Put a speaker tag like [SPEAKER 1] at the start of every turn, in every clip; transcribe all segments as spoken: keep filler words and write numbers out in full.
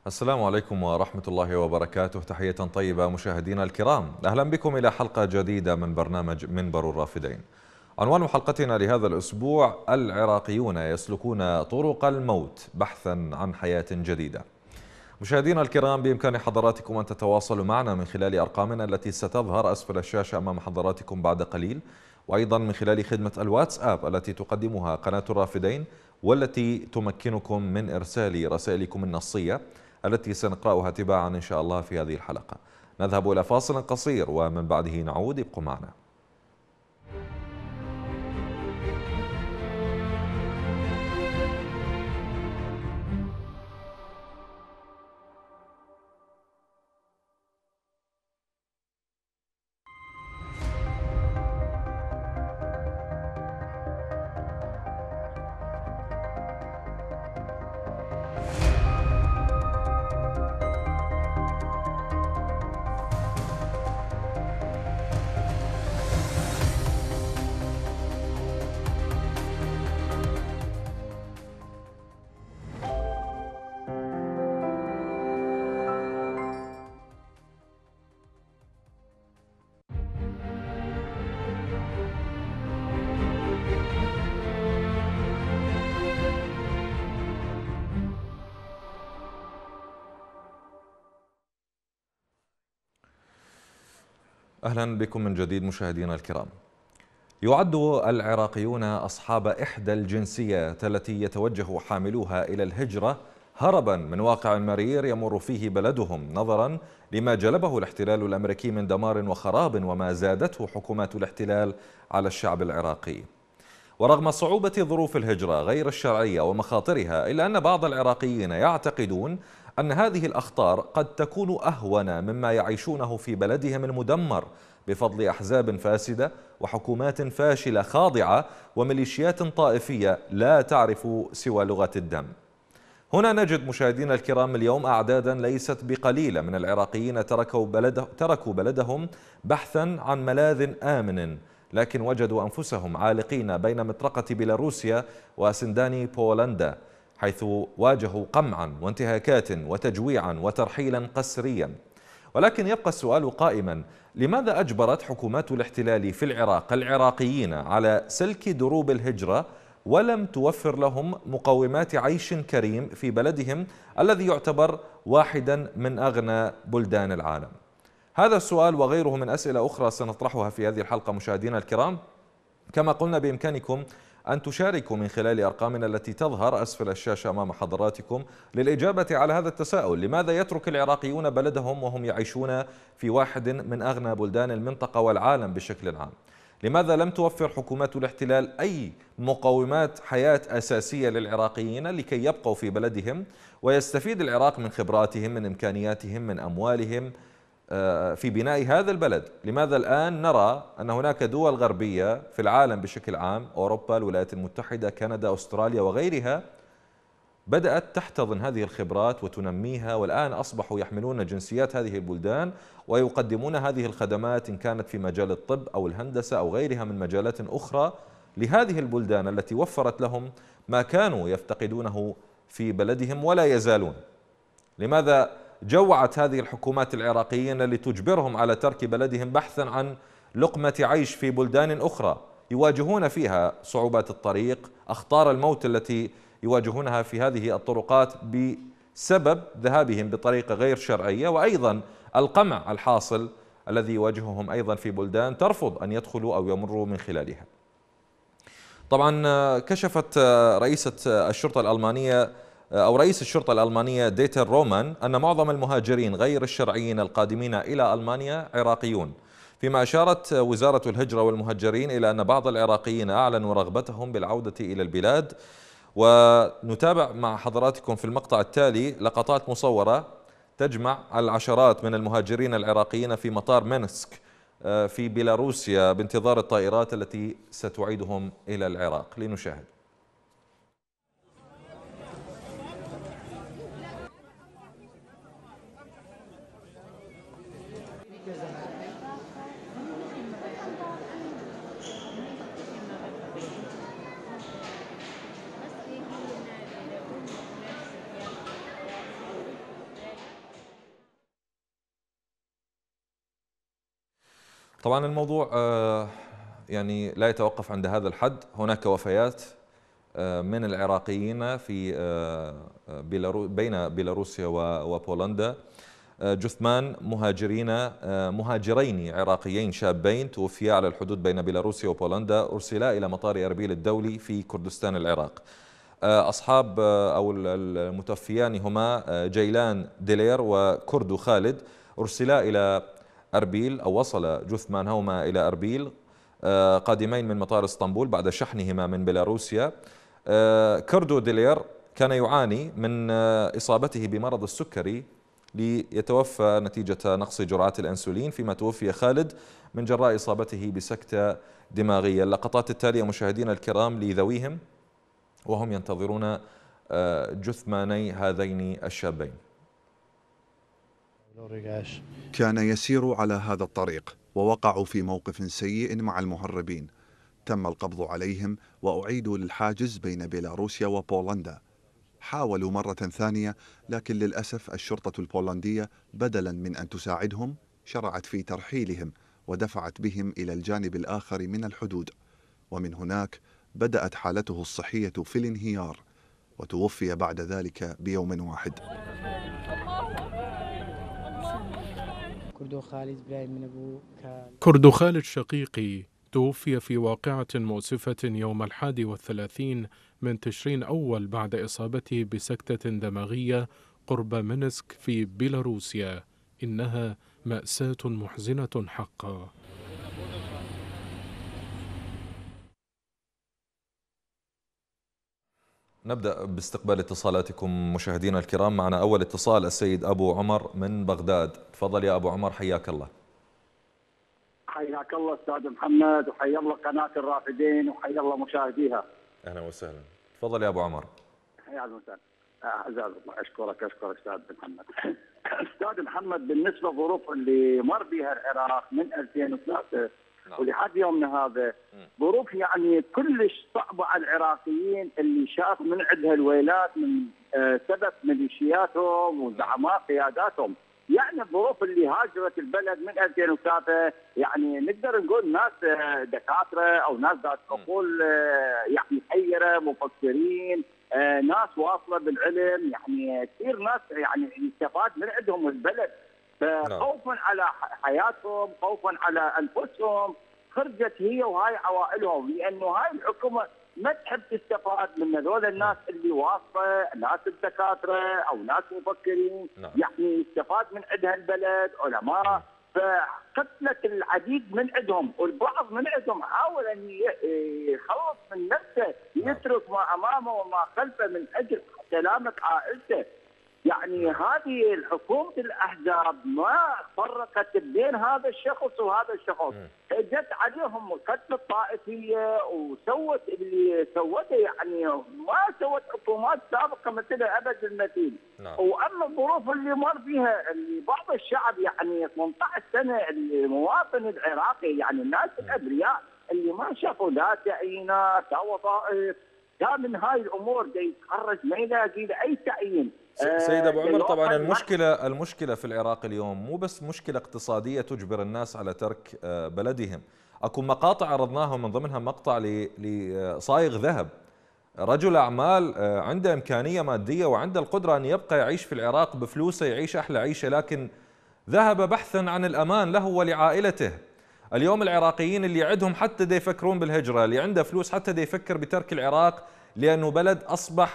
[SPEAKER 1] السلام عليكم ورحمة الله وبركاته. تحية طيبة مشاهدينا الكرام، أهلا بكم إلى حلقة جديدة من برنامج منبر الرافدين. عنوان حلقتنا لهذا الأسبوع: العراقيون يسلكون طرق الموت بحثا عن حياة جديدة. مشاهدينا الكرام، بإمكان حضراتكم أن تتواصلوا معنا من خلال أرقامنا التي ستظهر أسفل الشاشة أمام حضراتكم بعد قليل، وأيضا من خلال خدمة الواتساب التي تقدمها قناة الرافدين، والتي تمكنكم من إرسال رسائلكم النصية التي سنقرأها تباعا إن شاء الله في هذه الحلقة. نذهب إلى فاصل قصير ومن بعده نعود، ابقوا معنا. أهلا بكم من جديد مشاهدينا الكرام. يعد العراقيون أصحاب إحدى الجنسيات التي يتوجه حاملوها إلى الهجرة هربا من واقع مرير يمر فيه بلدهم، نظرا لما جلبه الاحتلال الأمريكي من دمار وخراب وما زادته حكومات الاحتلال على الشعب العراقي. ورغم صعوبة ظروف الهجرة غير الشرعية ومخاطرها، إلا أن بعض العراقيين يعتقدون أن هذه الأخطار قد تكون أهون مما يعيشونه في بلدهم المدمر بفضل أحزاب فاسدة وحكومات فاشلة خاضعة وميليشيات طائفية لا تعرف سوى لغة الدم. هنا نجد مشاهدينا الكرام اليوم أعدادا ليست بقليلة من العراقيين تركوا, بلده تركوا بلدهم بحثا عن ملاذ آمن، لكن وجدوا أنفسهم عالقين بين مطرقة بيلاروسيا وسنداني بولندا، حيث واجهوا قمعا وانتهاكات وتجويعا وترحيلا قسريا. ولكن يبقى السؤال قائما: لماذا أجبرت حكومات الاحتلال في العراق العراقيين على سلك دروب الهجرة ولم توفر لهم مقومات عيش كريم في بلدهم الذي يعتبر واحدا من أغنى بلدان العالم؟ هذا السؤال وغيره من أسئلة أخرى سنطرحها في هذه الحلقة مشاهدينا الكرام. كما قلنا بإمكانكم أن تشاركوا من خلال أرقامنا التي تظهر أسفل الشاشة أمام حضراتكم للإجابة على هذا التساؤل: لماذا يترك العراقيون بلدهم وهم يعيشون في واحد من أغنى بلدان المنطقة والعالم بشكل عام؟ لماذا لم توفر حكومات الاحتلال أي مقومات حياة أساسية للعراقيين لكي يبقوا في بلدهم ويستفيد العراق من خبراتهم، من إمكانياتهم، من أموالهم في بناء هذا البلد؟ لماذا الآن نرى أن هناك دول غربية في العالم بشكل عام، أوروبا، الولايات المتحدة، كندا، أستراليا وغيرها، بدأت تحتضن هذه الخبرات وتنميها، والآن أصبحوا يحملون جنسيات هذه البلدان ويقدمون هذه الخدمات إن كانت في مجال الطب أو الهندسة أو غيرها من مجالات أخرى لهذه البلدان التي وفرت لهم ما كانوا يفتقدونه في بلدهم ولا يزالون؟ لماذا جوعت هذه الحكومات العراقيين لتجبرهم على ترك بلدهم بحثا عن لقمة عيش في بلدان أخرى يواجهون فيها صعوبات الطريق، أخطار الموت التي يواجهونها في هذه الطرقات بسبب ذهابهم بطريقة غير شرعية، وأيضا القمع الحاصل الذي يواجههم أيضا في بلدان ترفض أن يدخلوا أو يمروا من خلالها؟ طبعا كشفت رئيسة الشرطة الألمانية أو رئيس الشرطة الألمانية ديتر رومان أن معظم المهاجرين غير الشرعيين القادمين إلى ألمانيا عراقيون، فيما أشارت وزارة الهجرة والمهجرين إلى أن بعض العراقيين أعلنوا رغبتهم بالعودة إلى البلاد. ونتابع مع حضراتكم في المقطع التالي لقطات مصورة تجمع العشرات من المهاجرين العراقيين في مطار مينسك في بيلاروسيا بانتظار الطائرات التي ستعيدهم إلى العراق. لنشاهد. طبعا الموضوع يعني لا يتوقف عند هذا الحد. هناك وفيات من العراقيين في بين بيلاروسيا وبولندا، جثمان مهاجرين مهاجرين عراقيين شابين توفيا على الحدود بين بيلاروسيا وبولندا أرسلا إلى مطار أربيل الدولي في كردستان العراق. أصحاب أو المتوفيان هما جيلان ديلير وكردو خالد، أرسلا إلى أربيل أو وصل جثمانهما إلى أربيل قادمين من مطار اسطنبول بعد شحنهما من بيلاروسيا. كردو ديلير كان يعاني من إصابته بمرض السكري ليتوفى نتيجة نقص جرعات الأنسولين، فيما توفي خالد من جراء إصابته بسكتة دماغية. اللقطات التالية مشاهدينا الكرام لذويهم وهم ينتظرون جثماني هذين الشابين.
[SPEAKER 2] كان يسير على هذا الطريق ووقعوا في موقف سيء مع المهربين، تم القبض عليهم وأعيدوا للحاجز بين بيلاروسيا وبولندا. حاولوا مرة ثانية لكن للأسف الشرطة البولندية بدلا من أن تساعدهم شرعت في ترحيلهم ودفعت بهم إلى الجانب الآخر من الحدود، ومن هناك بدأت حالته الصحية في الانهيار وتوفي بعد ذلك بيوم واحد.
[SPEAKER 3] كردو خالد شقيقي توفي في واقعة مؤسفة يوم الحادي والثلاثين من تشرين أول بعد إصابته بسكتة دماغية قرب مينسك في بيلاروسيا. إنها مأساة محزنة حقا.
[SPEAKER 1] نبدأ باستقبال اتصالاتكم مشاهدينا الكرام. معنا أول اتصال السيد أبو عمر من بغداد. تفضل يا أبو عمر، حياك الله.
[SPEAKER 4] حياك الله أستاذ محمد، وحيا الله قناة الرافدين، وحيا الله مشاهديها.
[SPEAKER 1] أهلا وسهلا، تفضل يا أبو عمر.
[SPEAKER 4] حيا الله وسهلا. أعزائي الله، أشكرك أشكرك أستاذ محمد. أستاذ محمد، بالنسبة للظروف اللي مر بها العراق من ألفين وثلاثة نعم. ولحد يومنا هذا ظروف يعني كلش صعبة على العراقيين، اللي شاف من عندها الويلات من آه سبب ميليشياتهم وزعماء قياداتهم. يعني الظروف اللي هاجرت البلد من ألفين وثلاثة، يعني نقدر نقول ناس دكاتره او ناس ذات عقول يعني حيره، مفكرين، ناس واصله بالعلم، يعني كثير ناس يعني يستفاد من عندهم البلد. فخوفا على حياتهم، خوفا على انفسهم، خرجت هي وهاي عوائلهم، لانه هاي الحكومه ما تحب تستفاد من هذول الناس اللي واصله، ناس الدكاتره او ناس مفكرين، نعم. يعني يستفاد من عندها البلد، علماء، نعم. فقتلت العديد من عندهم، والبعض من عندهم حاول ان يخلص من نفسه، يترك ما امامه وما خلفه من اجل سلامه عائلته. يعني هذه الحكومة الأحزاب ما فرقت بين هذا الشخص وهذا الشخص، جت عليهم قتل الطائفية وسوت اللي سوته، يعني ما سوت حكومات سابقة مثلها أبد المثيل. نعم. وأما الظروف اللي مر فيها اللي بعض الشعب، يعني ثمانية عشر سنة المواطن العراقي، يعني الناس الأبرياء اللي ما شافوا لا تعيينات لا وظائف، لا من هاي الأمور دا يتخرج ما يلاقي له أي تعيين.
[SPEAKER 1] سيد أبو عمر، طبعا المشكلة المشكلة في العراق اليوم مو بس مشكلة اقتصادية تجبر الناس على ترك بلدهم. اكو مقاطع عرضناها من ضمنها مقطع لصايغ ذهب، رجل أعمال عنده إمكانية مادية وعنده القدرة أن يبقى يعيش في العراق بفلوسه، يعيش أحلى عيشة، لكن ذهب بحثا عن الأمان له ولعائلته. اليوم العراقيين اللي عندهم حتى دا يفكرون بالهجرة، اللي عنده فلوس حتى دا يفكر بترك العراق، لأنه بلد أصبح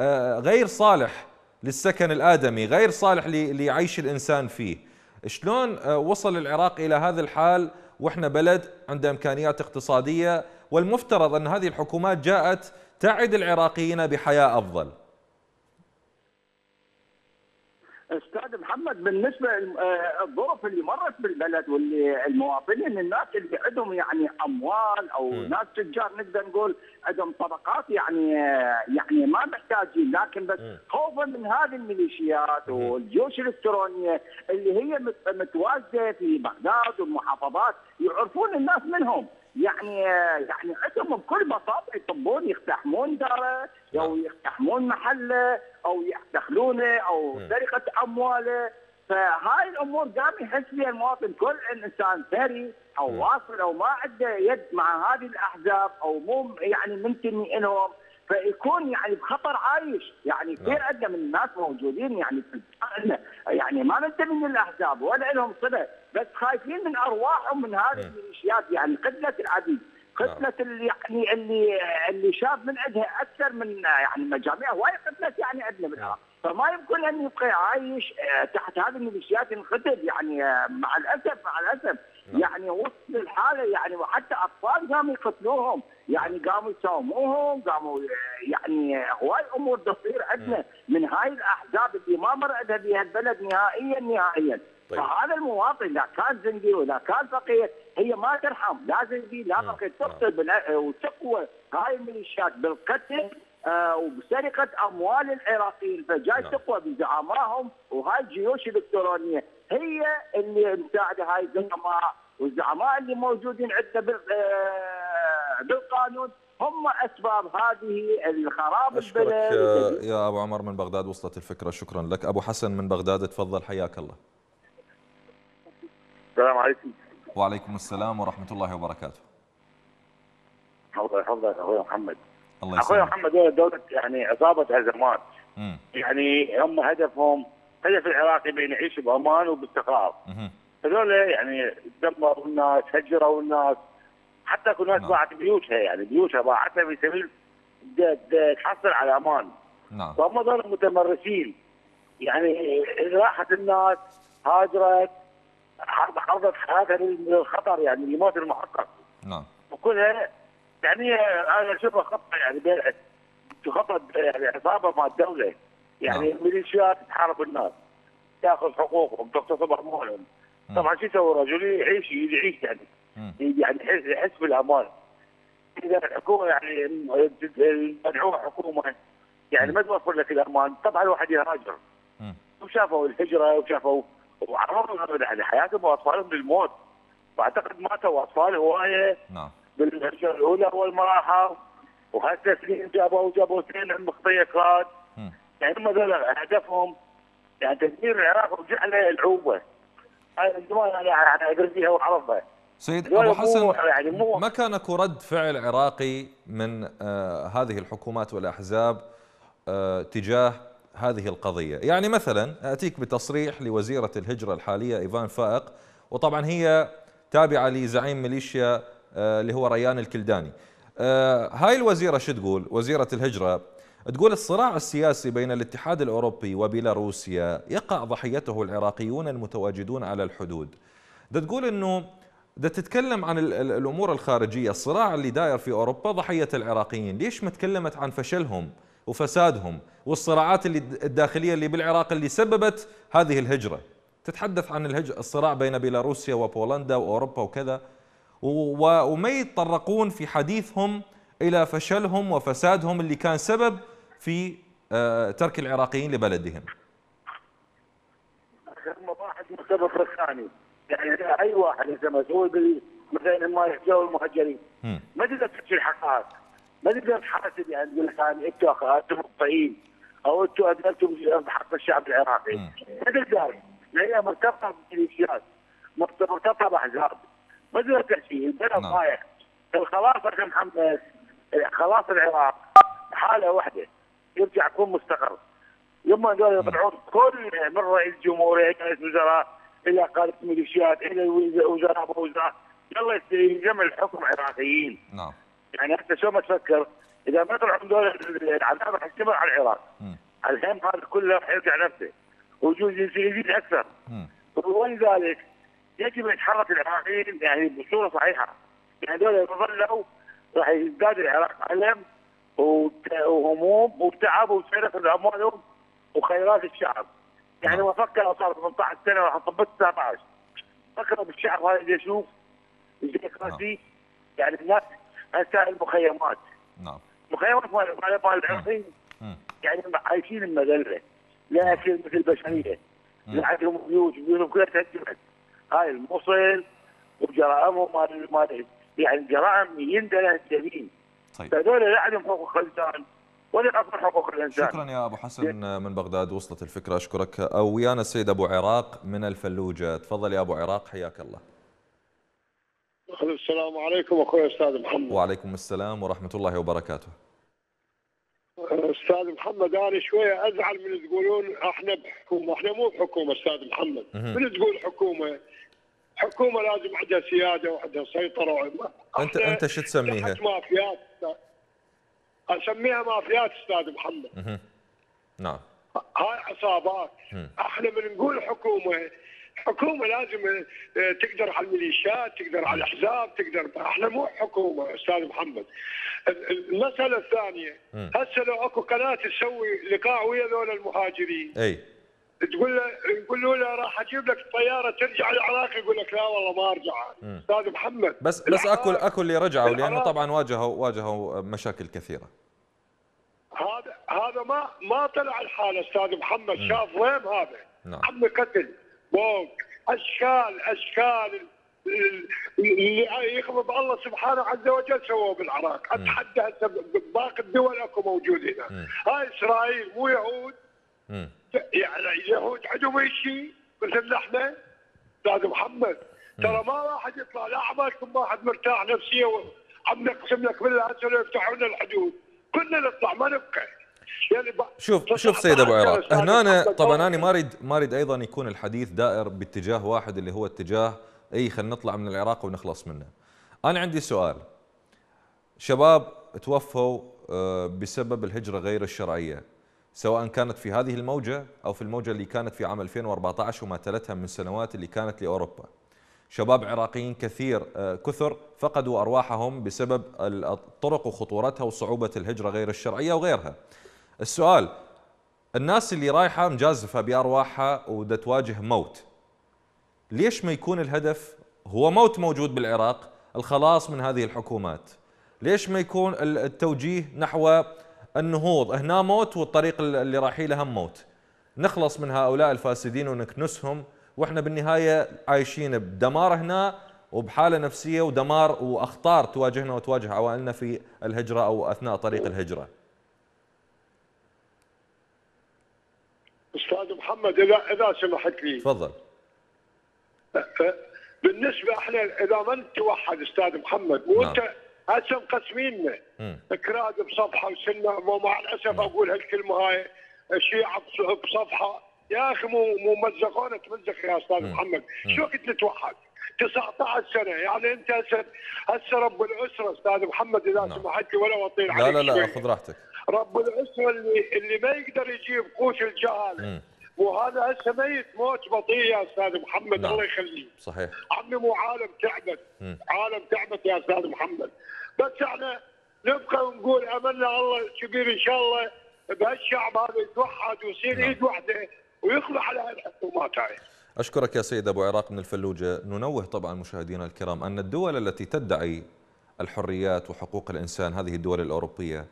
[SPEAKER 1] غير صالح للسكن الآدمي، غير صالح ليعيش الإنسان فيه. شلون وصل العراق إلى هذا الحال وإحنا بلد عنده إمكانيات اقتصادية، والمفترض أن هذه الحكومات جاءت تعد العراقيين بحياة أفضل؟
[SPEAKER 4] استاذ محمد، بالنسبه للظروف اللي مرت بالبلد واللي المواطنين، الناس اللي عندهم يعني اموال او م. ناس تجار، نقدر نقول عندهم طبقات، يعني يعني ما محتاجين، لكن بس م. خوفا من هذه الميليشيات م. والجيوش الالكترونيه اللي هي متواجده في بغداد والمحافظات، يعرفون الناس منهم، يعني يعني عندهم بكل بساطه يطبون يقتحمون داره او يقتحمون محله او يدخلونه او سرقه امواله. فهاي الامور قام يحس بها المواطن، كل انسان ثري او واصل او ما عنده يد مع هذه الاحزاب او مو يعني منتمي لهم، فيكون يعني بخطر عايش. يعني كثير عندنا من الناس موجودين يعني يعني ما ننتمي للاحزاب ولا لهم صله، بس خايفين من ارواحهم من هذه الميليشيات. يعني قتله العديد، قتله اللي يعني اللي اللي شاف من عندها اكثر من يعني مجاميع هواي قتلت يعني عندنا بالعراق، فما يمكن ان يبقى عايش تحت هذه الميليشيات ينقتل. يعني مع الاسف مع الاسف يعني وصل الحاله يعني، وحتى اطفال قاموا يقتلوهم، يعني قاموا يساوموهم، قاموا يعني هواي امور تصير عندنا من هاي الاحزاب اللي ما مر عندها بها البلد نهائيا نهائيا. طيب. فهذا المواطن لا كان زنقي ولا كان فقير هي ما ترحم، لا زنقي لا فقير، تقتل وتقوى هاي الميليشيات بالقتل آه وبسرقه اموال العراقيين، فجاي تقوى بزعمائهم. وهاي الجيوش الالكترونيه هي اللي مساعده هاي الزعماء، والزعماء اللي موجودين عندنا بالقانون هم اسباب هذه الخراب
[SPEAKER 1] البلد. اشكرك يا ابو عمر من بغداد، وصلت الفكره، شكرا لك. ابو حسن من بغداد تفضل، حياك الله.
[SPEAKER 5] السلام عليكم.
[SPEAKER 1] وعليكم السلام ورحمه الله وبركاته.
[SPEAKER 5] الله يحفظك اخوي محمد.
[SPEAKER 1] الله يسلمك.
[SPEAKER 5] اخوي محمد دولة دولة يعني عصابة ازمات. مم. يعني هم هدفهم هدف العراقي بين يعيش بامان وباستقرار. هذول يعني دمروا الناس، هجروا الناس، حتى اكو ناس باعت بيوتها، يعني بيوتها باعتها في سبيل تحصل على امان. نعم. فهم هذول متمرسين، يعني راحت الناس هاجرت عرضت حياتها للخطر، يعني للموت المحقق.
[SPEAKER 1] نعم.
[SPEAKER 5] وكلها يعني انا اشوفها خطه يعني خطه يعني عصابه مع الدوله، يعني ميليشيات تحارب الناس، تاخذ حقوقهم، تغتصب اموالهم. طبعا شو يسوي الرجل؟ يعيش يعيش يعني مم. يعني يحس بالامان. اذا الحكومه يعني المدعوه حكومه يعني ما توفر لك الامان، طبعا الواحد يهاجر. وشافوا الهجره وشافوا وعرضوا يعني حياتهم واطفالهم للموت، واعتقد ماتوا اطفال هوايه. نعم. بالهجره الاولى اول ما راحوا، وهسه سنين جابوا جابوا اثنين عند مخطيقات. يعني هم ذول هدفهم يعني تدمير العراق وجعله العوبه. هاي من زمان انا ادري فيها وعرفها.
[SPEAKER 1] سيد ابو حسن، يعني مو ما كان اكو رد فعل عراقي من آه هذه الحكومات والاحزاب آه تجاه هذه القضيه؟ يعني مثلا اتيك بتصريح لوزيره الهجره الحاليه ايفان فائق، وطبعا هي تابعه لزعيم ميليشيا آه اللي هو ريان الكلداني. آه هاي الوزيره شو تقول؟ وزيره الهجره تقول الصراع السياسي بين الاتحاد الأوروبي وبيلاروسيا يقع ضحيته العراقيون المتواجدون على الحدود. ده تقول أنه ده تتكلم عن الأمور الخارجية، الصراع اللي داير في أوروبا ضحية العراقيين، ليش ما تكلمت عن فشلهم وفسادهم والصراعات اللي الداخلية اللي بالعراق اللي سببت هذه الهجرة؟ تتحدث عن الهجرة الصراع بين بيلاروسيا وبولندا وأوروبا وكذا، وما يتطرقون في حديثهم إلى فشلهم وفسادهم اللي كان سبب في ترك العراقيين لبلدهم.
[SPEAKER 5] هم واحد مرتبط بالثاني، يعني أي واحد إذا مسؤول مثلا ما يحجوا المهجرين ما تقدر تحكي الحقائق، ما تقدر تحاسب يعني تقول لك أنتم أنتم مخطئين أو أنتم أدلتم بحق الشعب العراقي، ما تقدر، لأن هي مرتبطة بميليشيات، مرتبطة بأحزاب، ما تقدر تحكي البلد ضايع. الخلاص يا محمد، خلاص العراق حاله واحده يرجع يكون مستقر. يوم هذول يطلعون كل من رئيس جمهوريه الى رئيس وزراء الى قاده ميليشيات الى وزراء ووزراء، يلا يجمع الحكم عراقيين. نعم. يعني انت شو ما تفكر اذا ما طلعوا دول العذاب راح يستمر على العراق. الهم هذا كله راح يرجع نفسه ويجوز يزيد اكثر. ولذلك يجب ان يتحرك العراقيين يعني بصوره صحيحه. يعني هذول يظلوا راح يزداد العراق ألم وهموم وتعب وسرقة أموالهم وخيرات الشعب. يعني ما فكروا صار ثمانية عشر سنة راح طبت تسعة عشر. فكروا بالشعب هذا اللي يشوف الديمقراطي. يعني الناس هسه المخيمات. نعم. مخيمات مال مال العراقيين يعني عايشين المذلة، لا أكل مثل البشرية. لا عندهم بيوت، بيوتهم كلها تهدمت. هاي الموصل وجرائمهم مال مال يعني جرائم يندلع الجميل. طيب. هذول لا عندهم حقوق انسان وليقف حقوق الانسان.
[SPEAKER 1] شكرا يا ابو حسن من بغداد، وصلت الفكره، اشكرك. او ويانا السيد ابو عراق من الفلوجه، تفضل يا ابو عراق، حياك الله.
[SPEAKER 6] السلام عليكم اخوي استاذ محمد.
[SPEAKER 1] وعليكم السلام ورحمه الله وبركاته.
[SPEAKER 6] استاذ محمد انا شويه ازعل من تقولون احنا بحكومه، احنا مو بحكومه استاذ محمد، من تقول حكومه؟ حكومه لازم عندها سياده وعندها سيطره.
[SPEAKER 1] انت انت شو تسميها؟
[SPEAKER 6] مافيات، اسميها مافيات استاذ محمد.
[SPEAKER 1] مه. نعم.
[SPEAKER 6] هاي عصابات. احنا من نقول حكومه، حكومه لازم تقدر على الميليشيات، تقدر على الاحزاب، تقدر. احنا مو حكومه استاذ محمد. المساله الثانيه، هسه لو اكو قناه تسوي لقاء ويا ذول المهاجرين،
[SPEAKER 1] اي
[SPEAKER 6] تقول له نقول له راح اجيب لك طياره ترجع العراق، يقول لك لا والله ما ارجع. استاذ محمد
[SPEAKER 1] بس بس اكو اكو اللي رجعوا لانه طبعا واجهوا واجهوا مشاكل كثيره.
[SPEAKER 6] هذا هذا ما ما طلع الحال استاذ محمد. م. شاف وين هذا؟
[SPEAKER 1] نعم.
[SPEAKER 6] عم قتل بوق اشكال اشكال اللي يغضب الله سبحانه عز وجل سووه بالعراق. اتحدى هسه باقي الدول اكو موجود هنا. هاي اسرائيل مو يهود؟ م. يعني اليهود عندهم شيء مثل احنا استاذ محمد. ترى ما واحد يطلع، لا عمالكم واحد مرتاح نفسيا وعم نقسم لك بالله هسه لو يفتحوا لنا الحدود كلنا نطلع ما نبقى. يعني
[SPEAKER 1] شوف شوف سيد ابو عراق، هنا أنا طبعا انا ما اريد ما اريد ايضا يكون الحديث دائر باتجاه واحد اللي هو اتجاه اي خلينا نطلع من العراق ونخلص منه. انا عندي سؤال. شباب توفوا بسبب الهجره غير الشرعيه، سواء كانت في هذه الموجه او في الموجه اللي كانت في عام ألفين وأربعة عشر وما تلتها من سنوات اللي كانت لاوروبا. شباب عراقيين كثير كثر فقدوا أرواحهم بسبب الطرق وخطورتها وصعوبة الهجرة غير الشرعية وغيرها. السؤال، الناس اللي رايحة مجازفة بأرواحها ودا تواجه موت، ليش ما يكون الهدف هو موت موجود بالعراق، الخلاص من هذه الحكومات؟ ليش ما يكون التوجيه نحو النهوض؟ هنا موت والطريق اللي رايحين له هم موت، نخلص من هؤلاء الفاسدين ونكنسهم، واحنا بالنهايه عايشين بدمار هنا وبحاله نفسيه ودمار واخطار تواجهنا وتواجه عوائلنا في الهجره او اثناء طريق الهجره.
[SPEAKER 6] استاذ محمد اذا اذا سمحت لي.
[SPEAKER 1] تفضل.
[SPEAKER 6] بالنسبه احنا اذا ما نتوحد استاذ محمد، وانت نعم. هسه مقسميننا كراد بصفحه وسنه، ومع الاسف اقول هالكلمه هاي، الشيعه بصفحه. يا اخي مو مو مزقونا تمزق يا استاذ مم. محمد. مم. شو كنت نتوحد؟ تسعة عشر سنه، يعني انت هسه هسه رب الاسره استاذ محمد اذا نعم. سمحت لي ولا اطيل عليك.
[SPEAKER 1] لا لا لا خذ راحتك.
[SPEAKER 6] رب الاسره اللي اللي ما يقدر يجيب قوت الجهاله، وهذا هسه ميت موت بطيء يا استاذ محمد. نعم. الله يخليه.
[SPEAKER 1] صحيح.
[SPEAKER 6] عمي مو عالم تعبت، مم. عالم تعبت يا استاذ محمد. بس احنا نبقى ونقول املنا الله كبير ان شاء الله بهالشعب هذا يتوحد ويصير نعم. ايد واحده ويخضع على هالحكومات هاي.
[SPEAKER 1] أشكرك يا سيد أبو عراق من الفلوجة. ننوه طبعا مشاهدينا الكرام أن الدول التي تدعي الحريات وحقوق الإنسان، هذه الدول الأوروبية،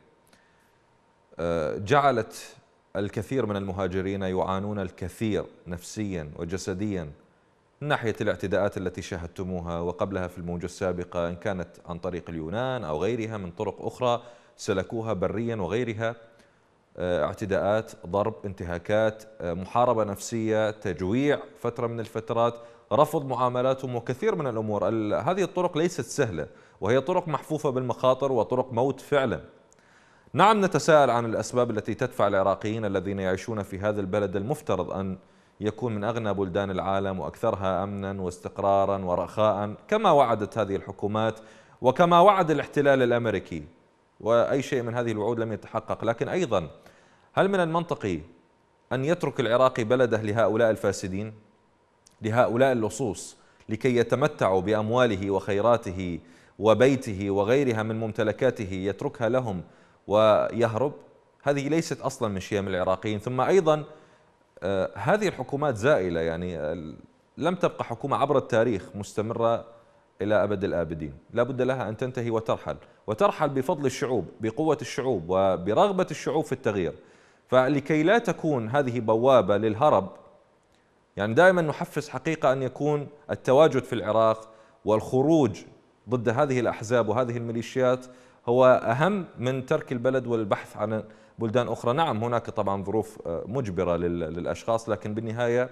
[SPEAKER 1] جعلت الكثير من المهاجرين يعانون الكثير نفسيا وجسديا من ناحية الاعتداءات التي شاهدتموها وقبلها في الموجة السابقة، إن كانت عن طريق اليونان أو غيرها من طرق أخرى سلكوها بريا وغيرها. اعتداءات، ضرب، انتهاكات، محاربة نفسية، تجويع فترة من الفترات، رفض معاملاتهم وكثير من الأمور. هذه الطرق ليست سهلة وهي طرق محفوفة بالمخاطر وطرق موت فعلا. نعم نتساءل عن الأسباب التي تدفع العراقيين الذين يعيشون في هذا البلد المفترض أن يكون من أغنى بلدان العالم وأكثرها أمنا واستقرارا ورخاء كما وعدت هذه الحكومات وكما وعد الاحتلال الأمريكي، وأي شيء من هذه الوعود لم يتحقق. لكن أيضا هل من المنطقي أن يترك العراقي بلده لهؤلاء الفاسدين، لهؤلاء اللصوص، لكي يتمتعوا بأمواله وخيراته وبيته وغيرها من ممتلكاته، يتركها لهم ويهرب؟ هذه ليست أصلا من شيم العراقيين. ثم أيضا آه هذه الحكومات زائلة، يعني آه لم تبقى حكومة عبر التاريخ مستمرة إلى أبد الآبدين، لا بد لها أن تنتهي وترحل، وترحل بفضل الشعوب، بقوة الشعوب وبرغبة الشعوب في التغيير. فلكي لا تكون هذه بوابة للهرب، يعني دائما نحفز حقيقة أن يكون التواجد في العراق والخروج ضد هذه الأحزاب وهذه الميليشيات هو أهم من ترك البلد والبحث عن بلدان أخرى. نعم هناك طبعا ظروف مجبرة للأشخاص، لكن بالنهاية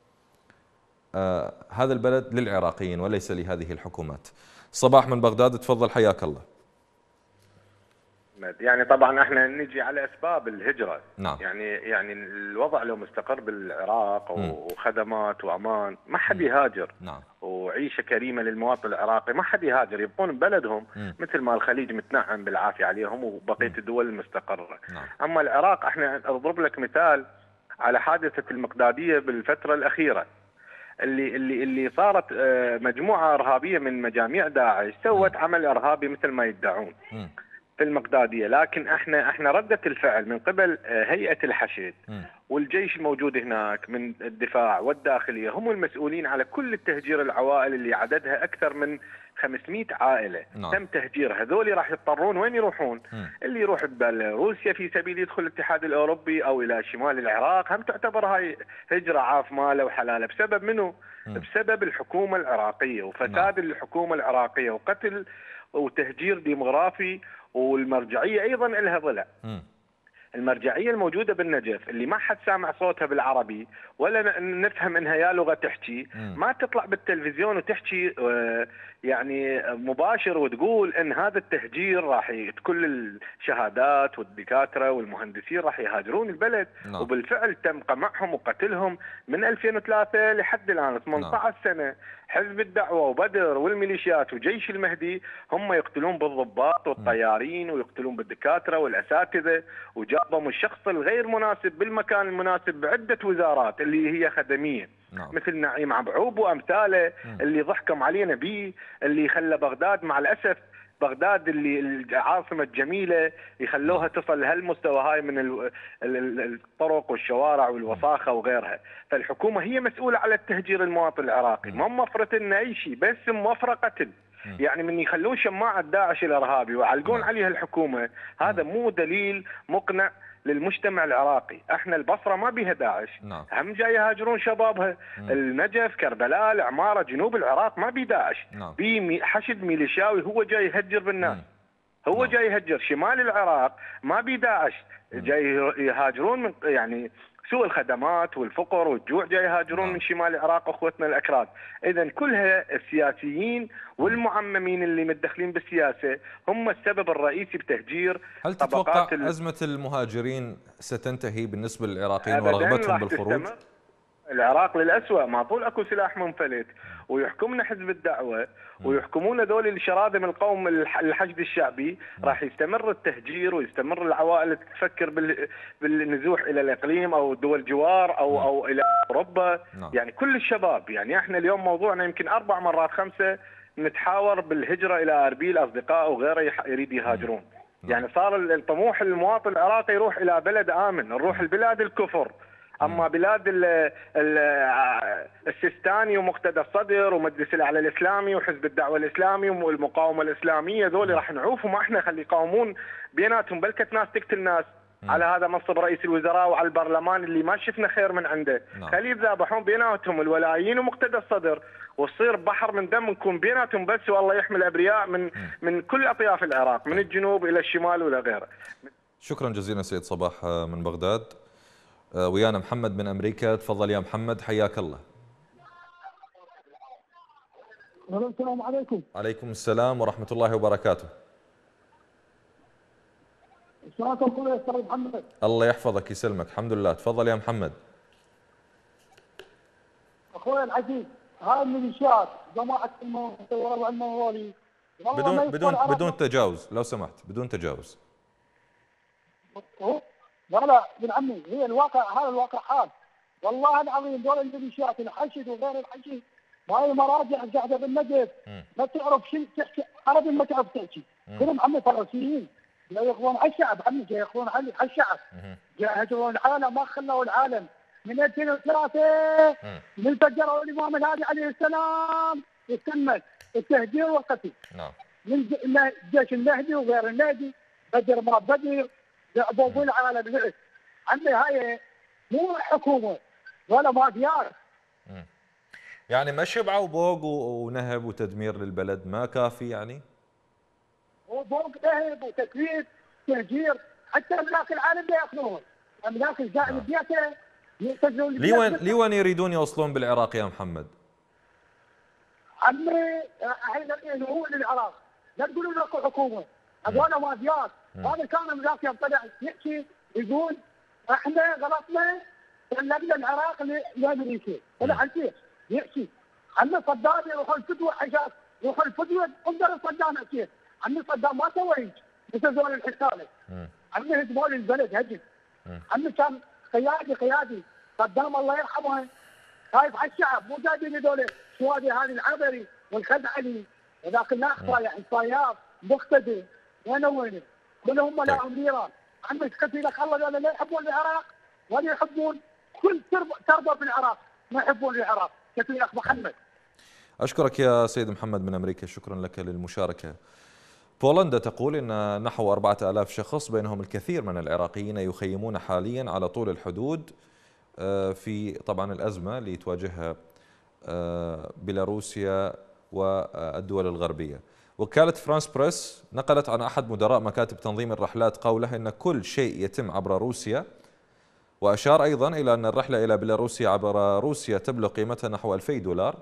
[SPEAKER 1] هذا البلد للعراقيين وليس لهذه الحكومات. صباح من بغداد، تفضل حياك الله.
[SPEAKER 7] يعني طبعا احنا نجي على اسباب الهجره.
[SPEAKER 1] نعم.
[SPEAKER 7] يعني يعني الوضع لو مستقر بالعراق وخدمات وامان ما حد يهاجر.
[SPEAKER 1] نعم.
[SPEAKER 7] وعيشه كريمه للمواطن العراقي ما حد يهاجر، يبقون ببلدهم م. مثل ما الخليج متنعم بالعافيه عليهم وبقيه الدول المستقره.
[SPEAKER 1] نعم.
[SPEAKER 7] اما العراق احنا اضرب لك مثال على حادثه المقداديه بالفتره الاخيره اللي اللي اللي صارت مجموعه ارهابيه من مجاميع داعش سوت م. عمل ارهابي مثل ما يدعون م. في المقدادية، لكن احنا احنا ردة الفعل من قبل هيئة الحشد م. والجيش الموجود هناك من الدفاع والداخلية هم المسؤولين على كل التهجير العوائل اللي عددها أكثر من خمسمئة عائلة.
[SPEAKER 1] نعم.
[SPEAKER 7] تم تهجيرها. هذول راح يضطرون وين يروحون؟ م. اللي يروح بروسيا في سبيل يدخل الاتحاد الأوروبي أو إلى شمال العراق. هم تعتبر هاي هجرة عاف ماله وحلاله بسبب منه؟ م. بسبب الحكومة العراقية وفساد نعم. الحكومة العراقية وقتل وتهجير ديمغرافي. والمرجعية أيضا لها ضلع. م. المرجعية الموجودة بالنجف اللي ما حد سامع صوتها بالعربي ولا نفهم انها يا لغة تحكي م. ما تطلع بالتلفزيون وتحكي يعني مباشر وتقول ان هذا التهجير راح كل الشهادات والدكاترة والمهندسين راح يهاجرون البلد.
[SPEAKER 1] نعم.
[SPEAKER 7] وبالفعل تم قمعهم وقتلهم من ألفين وثلاثة لحد الآن ثمانية عشر سنة. حزب الدعوة وبدر والميليشيات وجيش المهدي هم يقتلون بالضباط والطيارين ويقتلون بالدكاترة والأساتذة، وجابهم الشخص الغير مناسب بالمكان المناسب بعدة وزارات اللي هي خدمية. نعم. مثل نعيم عبعوب وأمثاله اللي ضحكم علينا بيه، اللي خلى بغداد مع الأسف بغداد اللي العاصمة الجميلة يخلوها تصل لهالمستوى هاي من الطرق والشوارع والوساخة وغيرها. فالحكومة هي مسؤولة على التهجير المواطن العراقي. ما موفرت لنا أي شيء، بس موفرة قتل. يعني من يخلون شماعة داعش الإرهابي ويعلقون عليها الحكومة، هذا مو دليل مقنع للمجتمع العراقي. احنا البصرة ما بيها داعش.
[SPEAKER 1] نعم.
[SPEAKER 7] هم جاي يهاجرون شبابها. مم. النجف، كربلاء، العمارة، جنوب العراق ما بي داعش.
[SPEAKER 1] نعم.
[SPEAKER 7] بي حشد ميليشياوي هو جاي يهجر بالناس. مم. هو
[SPEAKER 1] نعم.
[SPEAKER 7] جاي يهجر. شمال العراق ما بي داعش. مم. جاي يهاجرون من يعني سوء الخدمات والفقر والجوع، جاي يهاجرون نعم. من شمال العراق اخوتنا الاكراد. اذا كلها السياسيين والمعممين اللي متدخلين بالسياسه هم السبب الرئيسي بتهجير.
[SPEAKER 1] هل تتوقع ال... ازمه المهاجرين ستنتهي بالنسبه للعراقيين ورغبتهم بالخروج؟
[SPEAKER 7] العراق للأسوأ، ما طول اكو سلاح منفلت ويحكمنا حزب الدعوه ويحكمون ذول الشراذم القوم الحشد الشعبي. راح يستمر التهجير ويستمر العوائل تفكر بالنزوح الى الاقليم او دول جوار او او الى اوروبا. يعني كل الشباب، يعني احنا اليوم موضوعنا يمكن اربع مرات خمسه نتحاور بالهجره الى اربيل، اصدقاء وغيره يريد يهاجرون. يعني صار الطموح المواطن العراقي يروح الى بلد امن، نروح البلاد الكفر. اما بلاد ال ال السيستاني ومقتدى الصدر ومجلس الاعلى الاسلامي وحزب الدعوه الاسلامي والمقاومه الاسلاميه، ذول راح نعوف وما احنا خلي يقاومون بيناتهم، بلكة ناس تقتل ناس م. على هذا منصب رئيس الوزراء وعلى البرلمان اللي ما شفنا خير من عنده. نعم. خلي يتذابحون بيناتهم الولايين ومقتدى الصدر وتصير بحر من دم، نكون بيناتهم بس، والله يحمي الابرياء من م. من كل اطياف العراق، من الجنوب الى الشمال ولا غيره.
[SPEAKER 1] شكرا جزيلا سيد صباح من بغداد. ويانا محمد من أمريكا، تفضل يا محمد حياك الله.
[SPEAKER 8] السلام عليكم.
[SPEAKER 1] عليكم السلام ورحمة الله وبركاته.
[SPEAKER 8] شلونكم اخوي يا استاذ محمد؟
[SPEAKER 1] الله يحفظك يسلمك، الحمد لله. تفضل يا محمد.
[SPEAKER 8] اخوي العزيز، هاي الميليشيات جماعة الموالي
[SPEAKER 1] بدون بدون بدون تجاوز لو سمحت، بدون تجاوز.
[SPEAKER 8] لا لا ابن عمي، هي الواقع، هذا الواقع حال. والله العظيم دول الميليشيات الحشد وغير الحشد، هاي المراجع قاعده بالنجف ما تعرف شيء تحكي عربي، ما تعرف تحكي، كلهم عمي فرنسيين، جاي ياخذون على الشعب عمي، جاي ياخذون على الشعب، جاي يهجرون العالم، ما خلوا العالم من ألفين وثلاثة من فجروا الامام الهادي عليه السلام وكمل التهجير والقتل.
[SPEAKER 1] نعم.
[SPEAKER 8] من الجيش المهدي وغير المهدي، بدر ما بدر، ابوين على البعث. عمي هاي مو حكومه ولا مافيات.
[SPEAKER 1] يعني ما شبعوا بوق ونهب وتدمير للبلد ما كافي يعني؟
[SPEAKER 8] هو فوق ذهب وتكليف تهجير، حتى املاك العالم لا ياخذون، املاك القاعد ببيته يعتزلون.
[SPEAKER 1] لوين لوين يريدون يوصلون بالعراق يا محمد؟
[SPEAKER 8] عمي الحين هو للعراق، لا تقولوا لكم حكومه، هذول مافيات. هذا كان املاك يطلع يحكي يقول احنا غلطنا سلمنا العراق لامريكا، طلع الشيخ يحكي عمي صدام يروح الفتوى حاجات، يروح الفتوى انظر صدام الشيخ، عمي صدام ما سوى هيك مثل زول الحسابه، عمي هزموا لي البلد هجم، عمي كان قيادي قيادي، صدام الله يرحمه خايف على الشعب، مو جايبين هذول شوادي هذه العبري والخزعلي وذاك الاخ صايح الصياف مقتدي وين وين كلهم لا اميره، عمي تكفي لك الله لا يحبون العراق ولا يحبون كل تربه في العراق، ما يحبون العراق، كفي لك محمد.
[SPEAKER 1] أشكرك يا سيد محمد من أمريكا، شكرا لك للمشاركة. بولندا تقول إن نحو أربعة آلاف شخص بينهم الكثير من العراقيين يخيمون حاليا على طول الحدود في طبعا الأزمة اللي تواجهها بيلاروسيا والدول الغربية. وكالة فرانس بريس نقلت عن أحد مدراء مكاتب تنظيم الرحلات قوله إن كل شيء يتم عبر روسيا، وأشار أيضا إلى أن الرحلة إلى بيلاروسيا عبر روسيا تبلغ قيمتها نحو ألفي دولار.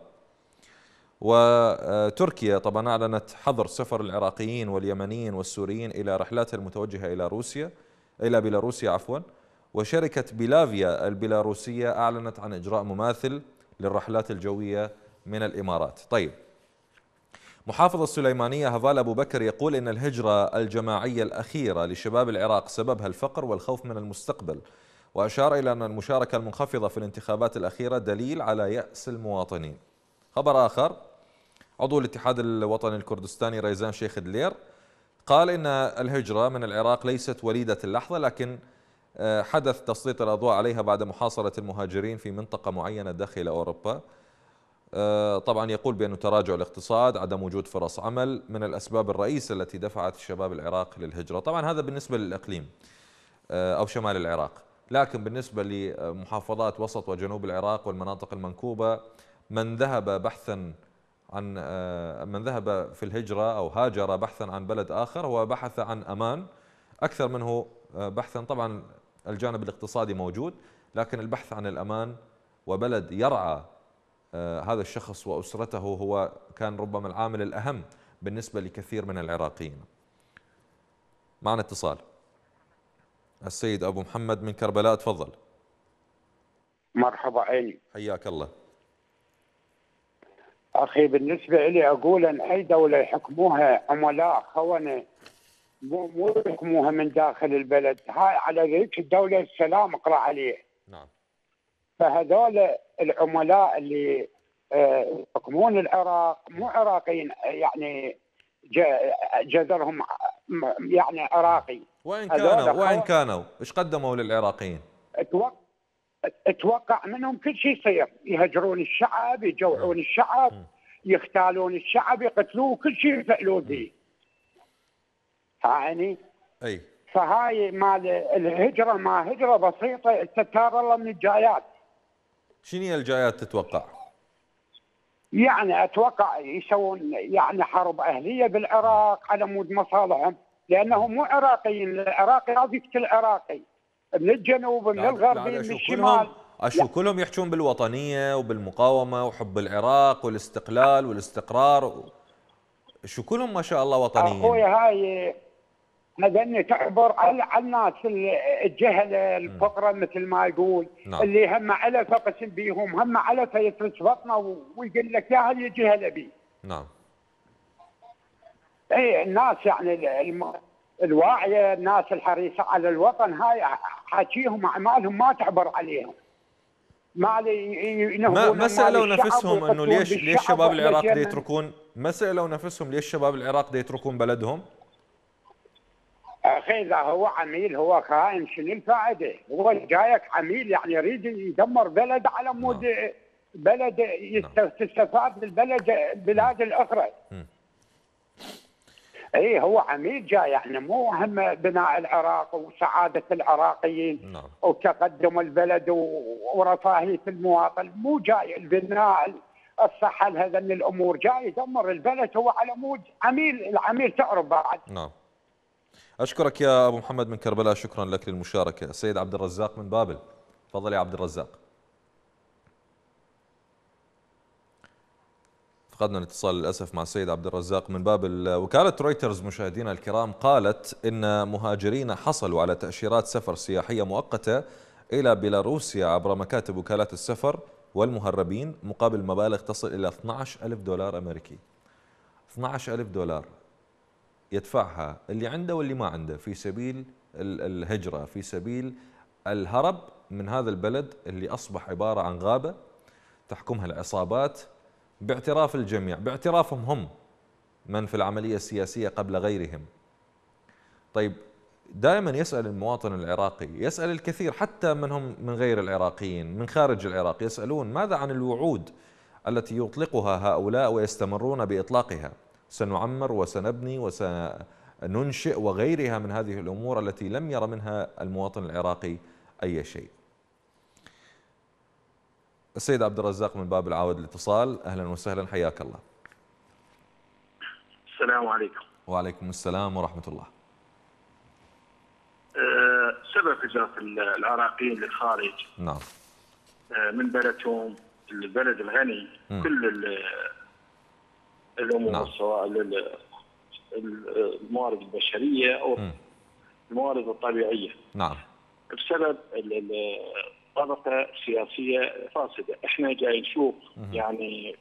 [SPEAKER 1] وتركيا طبعا أعلنت حظر سفر العراقيين واليمنيين والسوريين إلى رحلاتها المتوجهة إلى روسيا إلى بيلاروسيا عفوا. وشركة بيلافيا البيلاروسية أعلنت عن إجراء مماثل للرحلات الجوية من الإمارات. طيب، محافظ السليمانية هفال أبو بكر يقول إن الهجرة الجماعية الأخيرة لشباب العراق سببها الفقر والخوف من المستقبل، وأشار إلى أن المشاركة المنخفضة في الانتخابات الأخيرة دليل على يأس المواطنين. خبر آخر، عضو الاتحاد الوطني الكردستاني ريزان شيخ دلير قال إن الهجرة من العراق ليست وليدة اللحظة، لكن حدث تسليط الأضواء عليها بعد محاصرة المهاجرين في منطقة معينة داخل أوروبا. طبعا يقول بأن تراجع الاقتصاد، عدم وجود فرص عمل من الأسباب الرئيسة التي دفعت شباب العراق للهجرة. طبعا هذا بالنسبة للإقليم أو شمال العراق، لكن بالنسبة لمحافظات وسط وجنوب العراق والمناطق المنكوبة، من ذهب بحثا عن من ذهب في الهجرة أو هاجر بحثا عن بلد آخر هو بحث عن أمان أكثر منه بحثا. طبعا الجانب الاقتصادي موجود، لكن البحث عن الأمان وبلد يرعى هذا الشخص وأسرته هو كان ربما العامل الأهم بالنسبة لكثير من العراقيين. معنا اتصال، السيد أبو محمد من كربلاء، تفضل.
[SPEAKER 9] مرحبا عيني،
[SPEAKER 1] حياك الله.
[SPEAKER 9] أخي بالنسبة لي أقول أن أي دولة يحكموها عملاء خونة، مو مو يحكموها من داخل البلد، هاي على ذيك الدولة السلام اقرأ عليه.
[SPEAKER 1] نعم.
[SPEAKER 9] فهذول العملاء اللي يحكمون العراق مو عراقيين، يعني جذرهم يعني عراقي.
[SPEAKER 1] وين كانوا وين كانوا ايش قدموا للعراقيين؟
[SPEAKER 9] اتوقع اتوقع منهم كل شيء يصير، يهجرون الشعب، يجوعون الشعب، يختالون الشعب، يقتلوه، كل شيء يفعلون به. يعني
[SPEAKER 1] اي
[SPEAKER 9] فهاي مال الهجره ما هجره بسيطه، ستار الله من الجايات.
[SPEAKER 1] شنو هي الجايات تتوقع؟
[SPEAKER 9] يعني اتوقع يسوون يعني حرب اهليه بالعراق على مود مصالحهم، لانهم مو عراقيين، العراقي لازم يقتل عراقي من الجنوب من الغرب من الشمال.
[SPEAKER 1] اشو كلهم يحجون بالوطنيه وبالمقاومه وحب العراق والاستقلال والاستقرار، شو كلهم ما شاء الله وطنيين.
[SPEAKER 9] اخوي هاي هذني تعبر على الناس الجهله الفقره مثل ما يقول. نعم. اللي هم على فقسم بيهم، هم على فيفرش بطنه ويقول لك يا هل الجهله بي.
[SPEAKER 1] نعم.
[SPEAKER 9] اي الناس يعني الم... الواعيه، الناس الحريصه على الوطن، هاي حاكيهم اعمالهم ما تعبر عليهم. ما
[SPEAKER 1] ما ما سالوا نفسهم انه ليش ليش شباب العراق دي يتركون، ما سالوا نفسهم ليش شباب العراق دي يتركون بلدهم؟
[SPEAKER 9] اخي اذا هو عميل هو خائن شنو الفائده؟ هو جايك عميل يعني يريد يدمر بلد على مود بلد تستفاد بالبلد البلاد الاخرى. اي هو عميل جاي، يعني مو هم بناء العراق وسعاده العراقيين. نعم. وتقدم البلد ورفاهيه المواطن، مو جاي البناء الصحه لهذا الامور، جاي يدمر البلد. هو على مود عميل، العميل تعرف بعد.
[SPEAKER 1] نعم. اشكرك يا ابو محمد من كربلاء، شكرا لك للمشاركه. السيد عبد الرزاق من بابل، تفضل يا عبد الرزاق. فقدنا الاتصال للاسف مع السيد عبد الرزاق من بابل. وكاله رويترز مشاهدينا الكرام قالت ان مهاجرين حصلوا على تاشيرات سفر سياحيه مؤقته الى بيلاروسيا عبر مكاتب وكالات السفر والمهربين مقابل مبالغ تصل الى اثني عشر ألف دولار امريكي. اثني عشر ألف دولار يدفعها اللي عنده واللي ما عنده في سبيل الهجرة، في سبيل الهرب من هذا البلد اللي أصبح عبارة عن غابة تحكمها العصابات باعتراف الجميع، باعترافهم هم من في العملية السياسية قبل غيرهم. طيب دائما يسأل المواطن العراقي، يسأل الكثير حتى منهم من غير العراقيين من خارج العراق، يسألون ماذا عن الوعود التي يطلقها هؤلاء ويستمرون بإطلاقها؟ سنعمر وسنبني وسننشئ وغيرها من هذه الأمور التي لم يرى منها المواطن العراقي أي شيء. السيد عبد الرزاق من باب العاود الاتصال، أهلا وسهلا، حياك الله.
[SPEAKER 10] السلام عليكم.
[SPEAKER 1] وعليكم السلام ورحمة الله.
[SPEAKER 10] أه سبب هجرة العراقيين للخارج
[SPEAKER 1] نعم
[SPEAKER 10] أه من بلدهم البلد الغني م. كل الأمور نعم. سواء الموارد البشرية أو م. الموارد الطبيعية
[SPEAKER 1] نعم
[SPEAKER 10] بسبب الطبقة السياسية فاسدة. احنا جاي نشوف م. يعني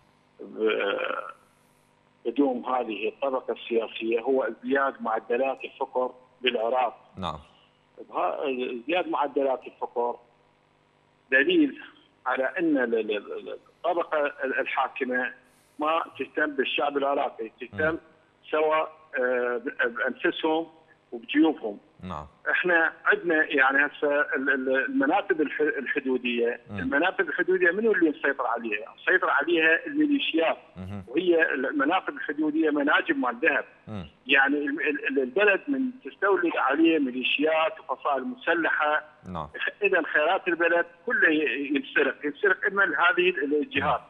[SPEAKER 10] بدون هذه الطبقة السياسية هو ازدياد معدلات الفقر بالعراق.
[SPEAKER 1] نعم
[SPEAKER 10] ازدياد معدلات الفقر دليل على ان الطبقة الحاكمة ما تهتم بالشعب العراقي، تهتم سواء بانفسهم وبجيوبهم.
[SPEAKER 1] نعم
[SPEAKER 10] احنا عندنا يعني هسه المنافذ الحدوديه، م. المنافذ الحدوديه منو اللي مسيطر عليها؟ مسيطر عليها الميليشيات، م. وهي المنافذ الحدوديه مناجم مال ذهب. يعني البلد من تستولي عليه ميليشيات وفصائل مسلحه.
[SPEAKER 1] نعم
[SPEAKER 10] اذا خيرات البلد كله ينسرق، ينسرق اما هذه الجهات.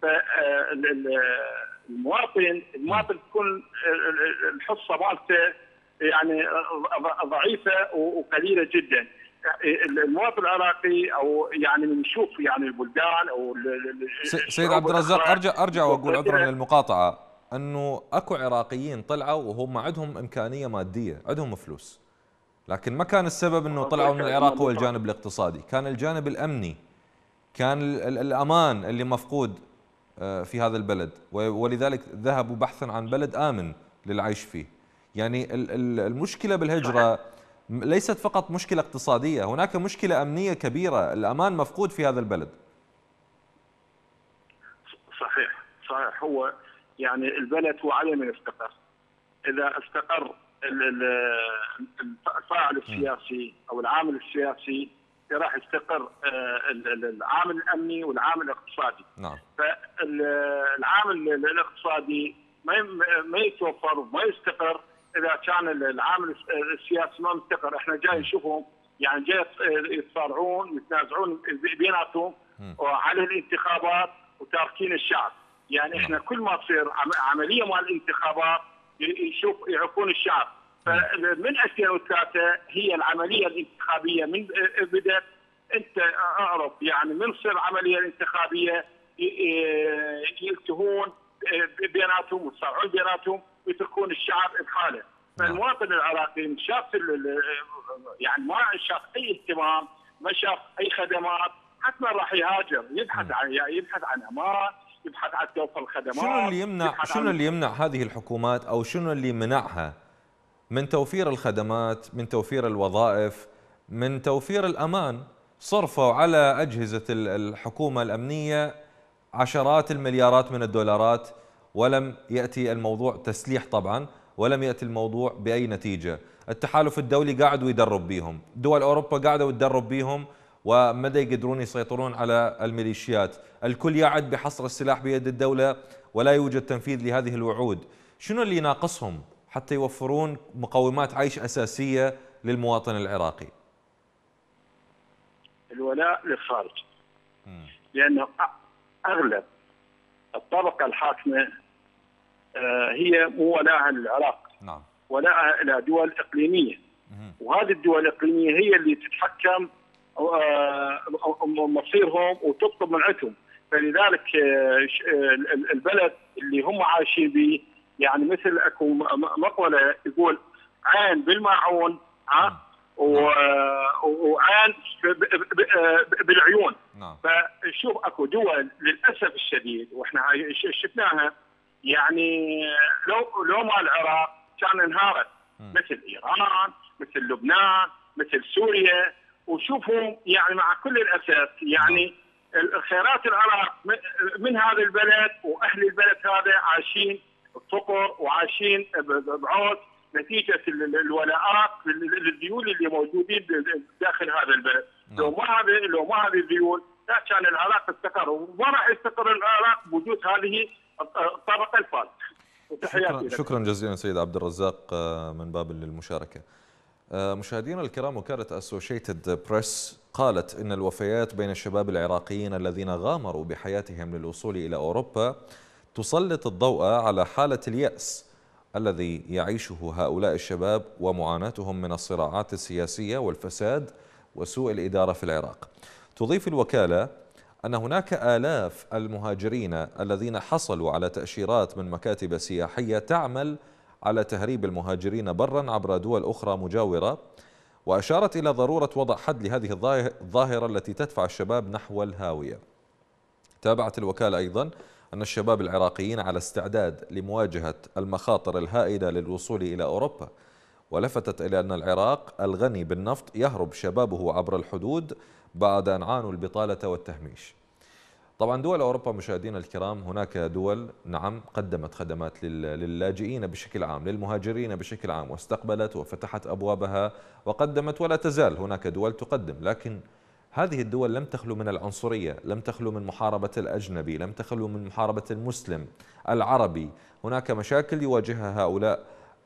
[SPEAKER 10] فالمواطن المواطن تكون الحصه مالته يعني ضعيفه وقليله جدا. المواطن العراقي او يعني نشوف يعني البلدان او
[SPEAKER 1] سيد عبد الرزاق، ارجع ارجع واقول عذرا للمقاطعه انه اكو عراقيين طلعوا وهم عندهم امكانيه ماديه، عندهم فلوس، لكن ما كان السبب انه طلعوا من العراق هو الجانب الاقتصادي، كان الجانب الامني، كان الامان اللي مفقود في هذا البلد، ولذلك ذهبوا بحثا عن بلد امن للعيش فيه. يعني المشكله بالهجره ليست فقط مشكله اقتصاديه، هناك مشكله امنيه كبيره، الامان مفقود في هذا البلد.
[SPEAKER 10] صحيح صحيح، هو يعني البلد هو علم من استقر. اذا استقر الفاعل السياسي او العامل السياسي راح يستقر العامل الامني والعامل الاقتصادي.
[SPEAKER 1] نعم.
[SPEAKER 10] فالعامل الاقتصادي ما ما يتوفر وما يستقر اذا كان العامل السياسي ما مستقر. احنا جاي نشوفهم يعني جاي يتصارعون يتنازعون بيناتهم على الانتخابات وتاركين الشعب. يعني احنا كل ما تصير عمليه مال الانتخابات يشوف يعرفون الشعب. فمن ألفين وثلاثة هي العمليه الانتخابيه من بدات، انت اعرف يعني من تصير عمليه انتخابيه يلتهون بيناتهم ويتصارعون بيناتهم ويتركون الشعب بحاله. فالمواطن العراقي شاف يعني ما شاف اي اهتمام، ما شاف اي خدمات، حتما راح يهاجر يبحث عن يبحث عن امان، يبحث عن توفر الخدمات.
[SPEAKER 1] شنو اللي يمنع شنو اللي يمنع هذه الحكومات او شنو اللي منعها من توفير الخدمات، من توفير الوظائف، من توفير الامان؟ صرفوا على اجهزه الحكومه الامنيه عشرات المليارات من الدولارات ولم ياتي الموضوع تسليح طبعا، ولم ياتي الموضوع باي نتيجه. التحالف الدولي قاعد ويدرب بيهم، دول اوروبا قاعده وتدرب بيهم، ومدى يقدرون يسيطرون على الميليشيات. الكل يعد بحصر السلاح بيد الدوله ولا يوجد تنفيذ لهذه الوعود. شنو اللي ناقصهم حتى يوفرون مقومات عيش اساسيه للمواطن العراقي؟
[SPEAKER 10] الولاء للخارج. لانه اغلب الطبقه الحاكمه هي مو ولاءها للعراق،
[SPEAKER 1] نعم،
[SPEAKER 10] ولاءها الى دول اقليميه، وهذه الدول الاقليميه هي اللي تتحكم مصيرهم وتطلب من عندهم. فلذلك البلد اللي هم عايشين به يعني مثل اكو مقوله يقول عين بالماعون ها وعين بالعيون. فشوف اكو دول للاسف الشديد واحنا شفناها، يعني لو لو ما العراق كان انهارت، مثل ايران، مثل لبنان، مثل سوريا. وشوفوا يعني مع كل الاسف يعني الخيرات العراق من هذا البلد، واهل البلد هذا عايشين بفقر وعايشين بعوز نتيجه الولاءات للديول اللي موجودين داخل هذا البلد. لو ما هذه لو ما هذه الديول لا كان العراق استقر، وما راح يستقر العراق بوجود هذه الطبقه الفاسده.
[SPEAKER 1] شكرا, شكرا جزيلا سيد عبد الرزاق من باب المشاركه. مشاهدينا الكرام، وكالة أسوشيتد بريس قالت إن الوفيات بين الشباب العراقيين الذين غامروا بحياتهم للوصول إلى أوروبا تسلط الضوء على حالة اليأس الذي يعيشه هؤلاء الشباب ومعاناتهم من الصراعات السياسية والفساد وسوء الإدارة في العراق. تضيف الوكالة أن هناك آلاف المهاجرين الذين حصلوا على تأشيرات من مكاتب سياحية تعمل على تهريب المهاجرين برا عبر دول أخرى مجاورة، وأشارت إلى ضرورة وضع حد لهذه الظاهرة التي تدفع الشباب نحو الهاوية. تابعت الوكالة أيضا أن الشباب العراقيين على استعداد لمواجهة المخاطر الهائلة للوصول إلى أوروبا، ولفتت إلى أن العراق الغني بالنفط يهرب شبابه عبر الحدود بعد أن عانوا البطالة والتهميش. طبعا دول أوروبا مشاهدينا الكرام، هناك دول نعم قدمت خدمات للاجئين بشكل عام، للمهاجرين بشكل عام، واستقبلت وفتحت أبوابها وقدمت، ولا تزال هناك دول تقدم، لكن هذه الدول لم تخلو من العنصرية، لم تخلو من محاربة الأجنبي، لم تخلو من محاربة المسلم العربي. هناك مشاكل يواجهها هؤلاء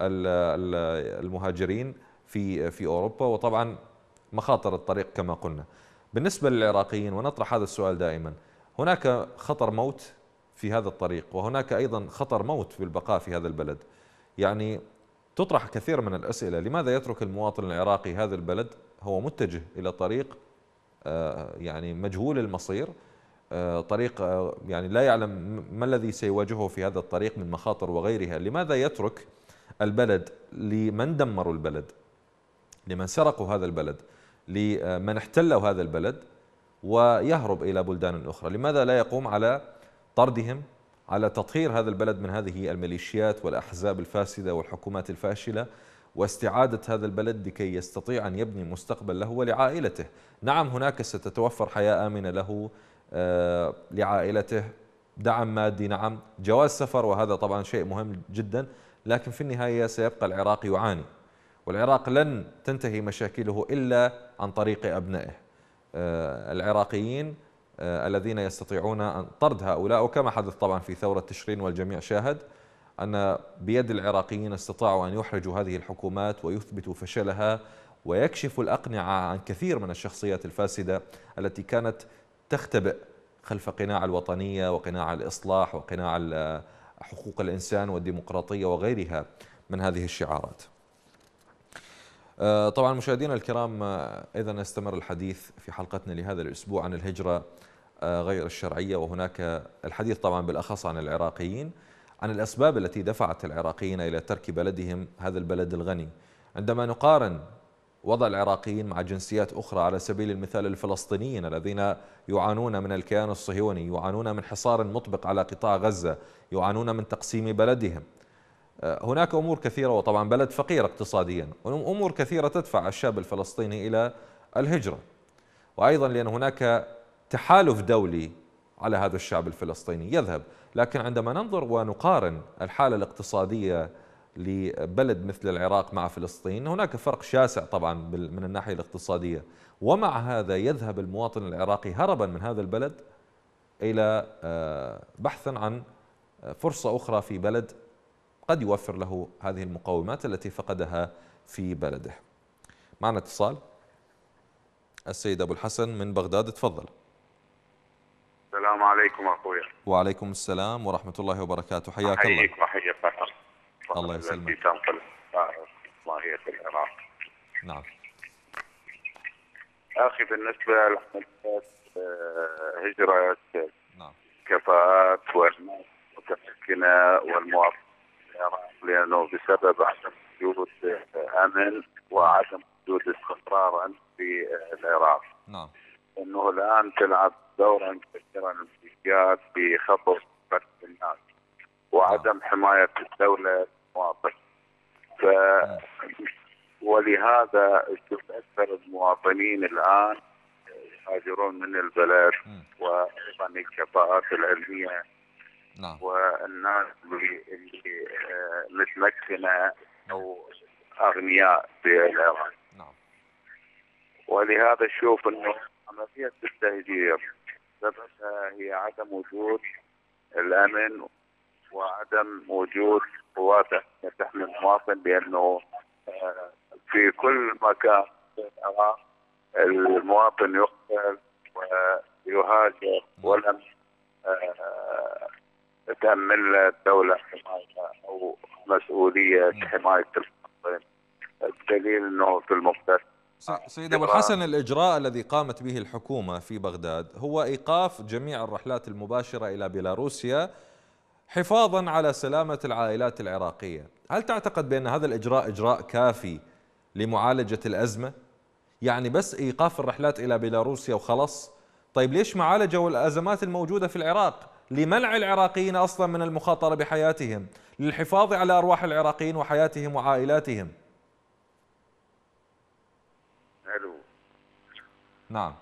[SPEAKER 1] المهاجرين في في أوروبا، وطبعا مخاطر الطريق كما قلنا. بالنسبة للعراقيين، ونطرح هذا السؤال دائما، هناك خطر موت في هذا الطريق، وهناك أيضا خطر موت في البقاء في هذا البلد. يعني تطرح كثير من الأسئلة: لماذا يترك المواطن العراقي هذا البلد؟ هو متجه إلى طريق يعني مجهول المصير، طريق يعني لا يعلم ما الذي سيواجهه في هذا الطريق من مخاطر وغيرها. لماذا يترك البلد لمن دمروا البلد، لمن سرقوا هذا البلد، لمن احتلوا هذا البلد، ويهرب إلى بلدان أخرى؟ لماذا لا يقوم على طردهم، على تطهير هذا البلد من هذه الميليشيات والأحزاب الفاسدة والحكومات الفاشلة، واستعادة هذا البلد لكي يستطيع أن يبني مستقبل له ولعائلته؟ نعم هناك ستتوفر حياة آمنة له، آه لعائلته، دعم مادي، نعم جواز سفر، وهذا طبعا شيء مهم جدا، لكن في النهاية سيبقى العراق يعاني، والعراق لن تنتهي مشاكله إلا عن طريق أبنائه آه العراقيين آه الذين يستطيعون طرد هؤلاء. وكما حدث طبعا في ثورة تشرين والجميع شاهد أن بيد العراقيين استطاعوا أن يحرجوا هذه الحكومات ويثبتوا فشلها ويكشفوا الأقنعة عن كثير من الشخصيات الفاسدة التي كانت تختبئ خلف قناع الوطنية وقناع الإصلاح وقناع حقوق الإنسان والديمقراطية وغيرها من هذه الشعارات. طبعا مشاهدينا الكرام، إذا نستمر الحديث في حلقتنا لهذا الأسبوع عن الهجرة غير الشرعية، وهناك الحديث طبعا بالأخص عن العراقيين، عن الأسباب التي دفعت العراقيين إلى ترك بلدهم، هذا البلد الغني. عندما نقارن وضع العراقيين مع جنسيات أخرى، على سبيل المثال الفلسطينيين الذين يعانون من الكيان الصهيوني، يعانون من حصار مطبق على قطاع غزة، يعانون من تقسيم بلدهم، هناك أمور كثيرة، وطبعا بلد فقير اقتصاديا، أمور كثيرة تدفع الشاب الفلسطيني إلى الهجرة. وأيضا لأن هناك تحالف دولي على هذا الشعب الفلسطيني يذهب. لكن عندما ننظر ونقارن الحالة الاقتصادية لبلد مثل العراق مع فلسطين، هناك فرق شاسع طبعا من الناحية الاقتصادية، ومع هذا يذهب المواطن العراقي هربا من هذا البلد إلى بحثا عن فرصة أخرى في بلد قد يوفر له هذه المقومات التي فقدها في بلده. معنا اتصال، السيد أبو الحسن من بغداد، تفضل.
[SPEAKER 11] السلام السلام عليكم اخوي.
[SPEAKER 1] وعليكم السلام ورحمة الله وبركاته، حياك الله.
[SPEAKER 11] احييك وحيا فخر.
[SPEAKER 1] الله يسلمك.
[SPEAKER 11] التي تنقل الله في العراق.
[SPEAKER 1] نعم.
[SPEAKER 11] اخي بالنسبه لعمليات هجره
[SPEAKER 1] نعم.
[SPEAKER 11] كفاءات والناس المتمكنه والمواطنين في العراق، لانه بسبب عدم وجود امن وعدم وجود استقرار في العراق.
[SPEAKER 1] نعم.
[SPEAKER 11] انه الان تلعب دورا كبيرا الميليشيات في خطف قتل الناس وعدم حمايه الدوله للمواطن. ف ولهذا تشوف اكثر المواطنين الان يهاجرون من البلد، وايضا الكفاءات العلميه.
[SPEAKER 1] نعم.
[SPEAKER 11] والناس اللي, اللي متمكنه او اغنياء في العراق.
[SPEAKER 1] نعم.
[SPEAKER 11] ولهذا نشوف انه عمليه التهجير سببها هي عدم وجود الامن وعدم وجود قوات تحمي المواطن، لانه في كل مكان في العراق المواطن يقتل ويهاجر ولم تأمن له الدولة حماية أو مسؤولية حماية المواطن. الدليل أنه في المقتل.
[SPEAKER 1] سيد أبو الحسن، الإجراء الذي قامت به الحكومة في بغداد هو إيقاف جميع الرحلات المباشرة إلى بيلاروسيا حفاظا على سلامة العائلات العراقية. هل تعتقد بأن هذا الإجراء إجراء كافي لمعالجة الأزمة؟ يعني بس إيقاف الرحلات إلى بيلاروسيا وخلص؟ طيب ليش ما عالجوا الأزمات الموجودة في العراق لمنع العراقيين أصلا من المخاطرة بحياتهم، للحفاظ على أرواح العراقيين وحياتهم وعائلاتهم؟
[SPEAKER 11] حلو.
[SPEAKER 1] نعم.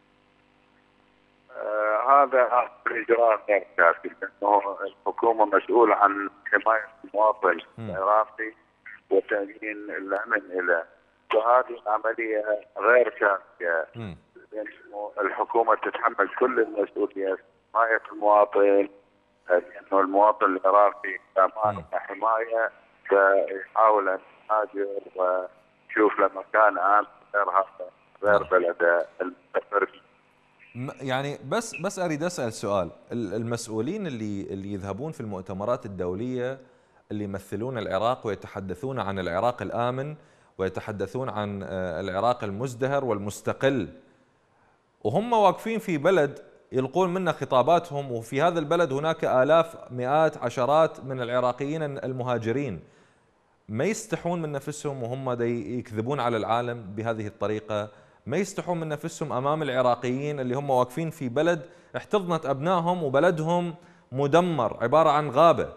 [SPEAKER 11] آه هذا الإجراء غير كافي، لأنه الحكومة مسؤولة عن حماية المواطن العراقي وتأمين الأمن له، فهذه العملية غير كافية، لأنه الحكومة تتحمل كل المسؤولية حماية المواطن، لأنه المواطن العراقي أمان وحماية، فيحاول أن يهاجر ويشوف له مكان آمن غير هذا غير بلده المستقر.
[SPEAKER 1] يعني بس بس اريد اسال سؤال، المسؤولين اللي اللي يذهبون في المؤتمرات الدوليه اللي يمثلون العراق ويتحدثون عن العراق الامن ويتحدثون عن العراق المزدهر والمستقل، وهم واقفين في بلد يلقون منه خطاباتهم، وفي هذا البلد هناك آلاف مئات عشرات من العراقيين المهاجرين، ما يستحون من نفسهم وهم يكذبون على العالم بهذه الطريقة؟ ما يستحون من نفسهم أمام العراقيين اللي هم واقفين في بلد احتضنت أبنائهم وبلدهم مدمر عبارة عن غابة؟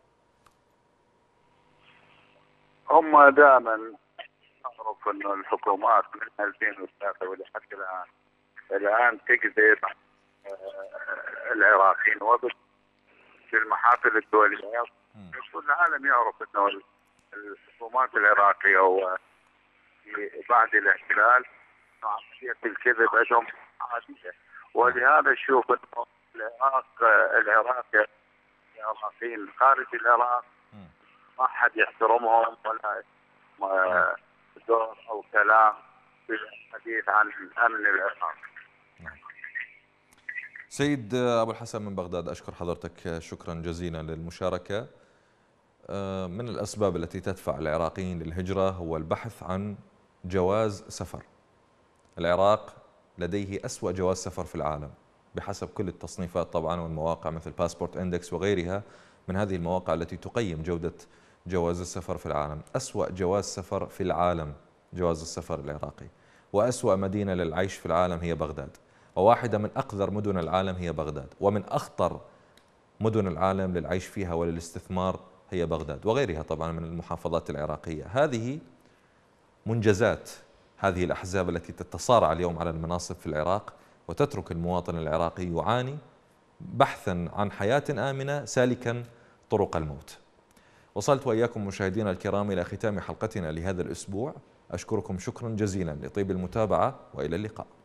[SPEAKER 11] هم دائما نعرف أنه الحكومات من ألفين وثلاثة ولحد الآن الآن تكذب العراقيين، وبس في المحافل الدولية كل العالم يعرف أنه الحكومات العراقية وبعد الاحتلال عملية الكذب عندهم عادية. ولهذا نشوف أنه العراق العراقي العراقيين خارج العراق ما حد يحترمهم ولا دور أو كلام في الحديث عن أمن العراق.
[SPEAKER 1] سيد أبو الحسن من بغداد، أشكر حضرتك شكرا جزيلا للمشاركة. من الأسباب التي تدفع العراقيين للهجرة هو البحث عن جواز سفر. العراق لديه أسوأ جواز سفر في العالم بحسب كل التصنيفات طبعا والمواقع مثل باسبورت اندكس وغيرها من هذه المواقع التي تقيم جودة جواز السفر في العالم. أسوأ جواز سفر في العالم جواز السفر العراقي، وأسوأ مدينة للعيش في العالم هي بغداد، وواحدة من أقذر مدن العالم هي بغداد، ومن أخطر مدن العالم للعيش فيها وللاستثمار هي بغداد، وغيرها طبعا من المحافظات العراقية. هذه منجزات هذه الأحزاب التي تتصارع اليوم على المناصب في العراق وتترك المواطن العراقي يعاني بحثا عن حياة آمنة سالكا طرق الموت. وصلت وإياكم مشاهدينا الكرام إلى ختام حلقتنا لهذا الأسبوع. أشكركم شكرا جزيلا لطيب المتابعة وإلى اللقاء.